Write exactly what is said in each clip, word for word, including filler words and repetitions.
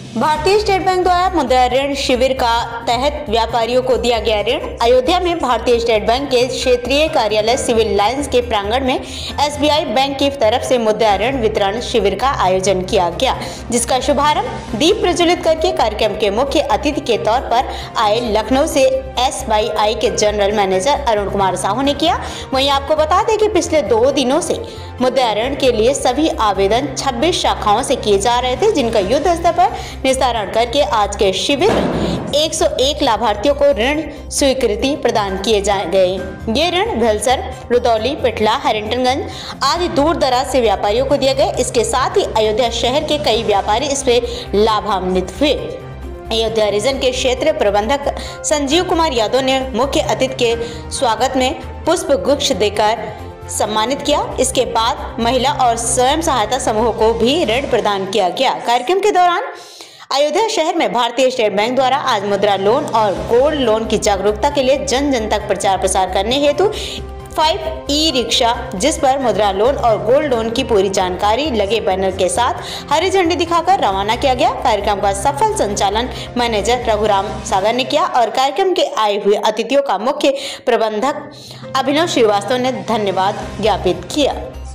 भारतीय state bank द्वारा मुद्रा ऋण शिविर का तहत व्यापारियों को दिया गया ऋण। अयोध्या में भारतीय स्टेट बैंक के क्षेत्रीय कार्यालय सिविल लाइंस के प्रांगण में एसबीआई बैंक की तरफ से मुद्रा ऋण वितरण शिविर का आयोजन किया गया, जिसका शुभारंभ दीप प्रज्वलित करके कार्यक्रम के मुख्य अतिथि के तौर पर आए लखनऊ से एसबीआई के जनरल मैनेजर अरुण कुमार साहू ने किया। वहीं आपको बता दें कि पिछले दो दिनों से मुद्रा ऋण के लिए सभी आवेदन छब्बीस शाखाओं से किए जा रहे थे, जिनका युद्ध स्तर पर निस्तारण करके आज के शिविर में एक सौ एक लाभार्थियों को ऋण स्वीकृति प्रदान किए जा गए। ये ऋण भेलसर, रुदौली, पिठला, हैरिंटनगंज आदि दूर दराज से व्यापारियों को दिए गए। इसके साथ ही अयोध्या शहर के कई व्यापारी इससे लाभान्वित हुए। अयोध्या रीजन के क्षेत्र प्रबंधक संजीव कुमार यादव ने मुख्य अतिथि के स्वागत में पुष्प गुच्छ देकर सम्मानित किया। इसके बाद महिला और स्वयं सहायता समूहों को भी ऋण प्रदान किया गया। कार्यक्रम के दौरान अयोध्या शहर में भारतीय स्टेट बैंक द्वारा आज मुद्रा लोन और गोल्ड लोन की जागरूकता के लिए जन जन तक प्रचार प्रसार करने हेतु फाइव ई रिक्शा, जिस पर मुद्रा लोन और गोल्ड लोन की पूरी जानकारी लगे बैनर के साथ हरी झंडी दिखाकर रवाना किया गया। कार्यक्रम का सफल संचालन मैनेजर रघुराम सागर ने किया और कार्यक्रम के आए हुए अतिथियों का मुख्य प्रबंधक अभिनव श्रीवास्तव ने धन्यवाद ज्ञापित किया।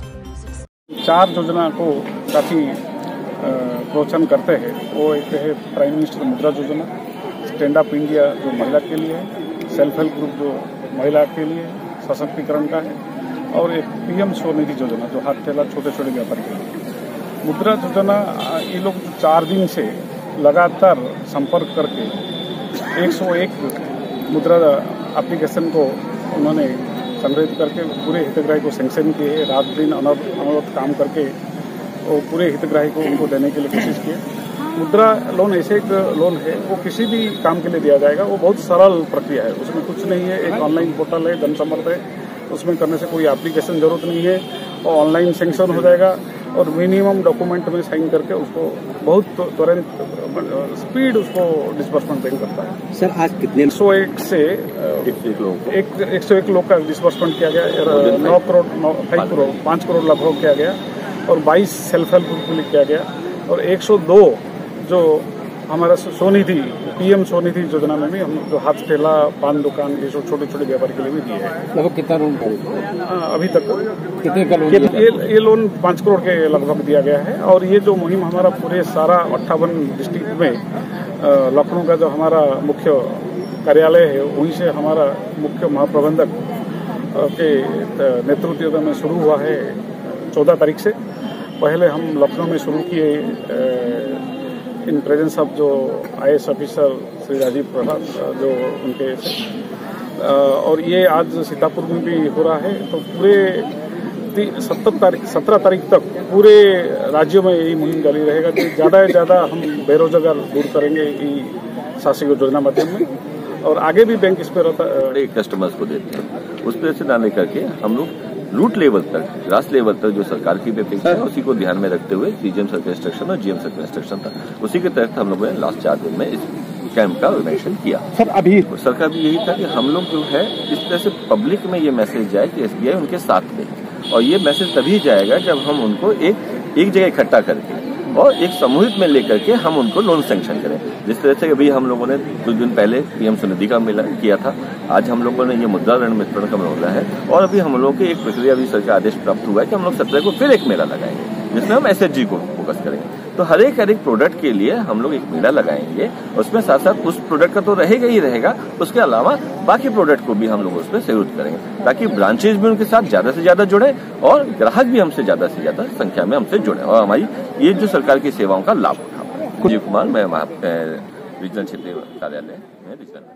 चार योजना को काफी प्रोत्साहन करते हैं। वो एक है प्राइम मिनिस्टर मुद्रा योजना, स्टैंड अप इंडिया जो महिला के लिए है, सेल्फ हेल्प ग्रुप जो महिला के लिए सशक्तिकरण का है, और एक पीएम स्वनिधि योजना जो हाथ ठेला छोटे छोटे व्यापार के लिए। मुद्रा योजना ये लोग चार दिन से लगातार संपर्क करके एक सौ एक मुद्रा एप्लीकेशन को उन्होंने संग्रहित करके पूरे हितग्राही को सैंक्शन किए। रात दिन अनवरत काम करके और पूरे हितग्राही को उनको देने के लिए कोशिश किए। मुद्रा लोन ऐसे एक लोन है, वो किसी भी काम के लिए दिया जाएगा। वो बहुत सरल प्रक्रिया है, उसमें कुछ नहीं है। एक ऑनलाइन पोर्टल है, जनसमर्थ है, उसमें करने से कोई एप्लीकेशन जरूरत नहीं है और ऑनलाइन सैंक्शन हो जाएगा और मिनिमम डॉक्यूमेंट में साइन करके उसको बहुत तुरंत स्पीड उसको डिस्बर्समेंट बैंक करता है। सर आज कितने एक सौ एक से एक एक सौ एक लोग का डिस्बर्समेंट किया गया। नौ करोड़ फाइव करोड़ पाँच करोड़ लगभग किया गया और बाईस सेल्फ हेल्प ग्रुप के लिए किया गया और एक सौ दो जो हमारा स्वनिधि पीएम स्वनिधि योजना में भी हम जो हाथ ठेला, पान दुकान, ये जो छोटे छोटे व्यापार के लिए भी दिए हैं। लगभग कितना लोन अभी तक कितने का लोन? ये, ये लोन पाँच करोड़ के लगभग दिया गया है। और ये जो मुहिम हमारा पूरे सारा अट्ठावन डिस्ट्रिक्ट में लखनऊ का जो हमारा मुख्य कार्यालय है, वहीं से हमारा मुख्य महाप्रबंधक के नेतृत्व में शुरू हुआ है। चौदह तारीख से पहले हम लखनऊ में शुरू किए इन प्रेजेंस ऑफ जो आईएएस ऑफिसर श्री राजीव प्रसाद जो उनके से, और ये आज सीतापुर में भी हो रहा है। तो पूरे सत्तर तारीख सत्रह तारीख तक पूरे राज्यों में यही मुहिम जारी रहेगा कि ज़्यादा से ज़्यादा हम बेरोजगार दूर करेंगे ये शासकीय योजना माध्यम में। और आगे भी बैंक इस पर कस्टमर्स को देते हैं, उस पर से ना लेकर के हम लोग रूट लेवल तक, राष्ट्र लेवल तक जो सरकार की अपेक्षा है उसी को ध्यान में रखते हुए सीजीएम सर्कल इंस्ट्रक्शन और जीएम सर्कल इंस्ट्रक्शन था, उसी के तहत हम लोगों ने लास्ट चार दिन में इस कैंप का ऑर्गेनाइजेशन किया। सर अभी सरकार भी यही था कि हम लोग जो है इस तरह से पब्लिक में ये मैसेज जाए कि एसबीआई उनके साथ में, और ये मैसेज तभी जाएगा जब हम उनको एक एक जगह इकट्ठा करके और एक समूहित में लेकर के हम उनको लोन सैंक्शन करें। जिस तरह से अभी हम लोगों ने कुछ दिन पहले पीएम स्वनिधि का मिला किया था, आज हम लोगों ने ये मुद्रा ऋण वितरण का मिला है और अभी हम लोगों की एक प्रक्रिया भी सरकार आदेश प्राप्त हुआ है कि हम लोग सत्रह को फिर एक मेला लगाएंगे जिसमें हम एसएचजी को फोकस करेंगे। तो हर एक हर एक प्रोडक्ट के लिए हम लोग एक मेला लगाएंगे, उसमें साथ साथ उस प्रोडक्ट का तो रहेगा ही रहेगा, उसके अलावा बाकी प्रोडक्ट को भी हम लोग उसमें सहयोग करेंगे ताकि ब्रांचेज भी उनके साथ ज्यादा से ज्यादा जुड़े और ग्राहक भी हमसे ज्यादा से ज्यादा संख्या में हमसे जुड़े और हमारी ये जो सरकार की सेवाओं का लाभ उठा पाए। संजीव कुमार, मैं रीजनल क्षेत्रीय कार्यालय में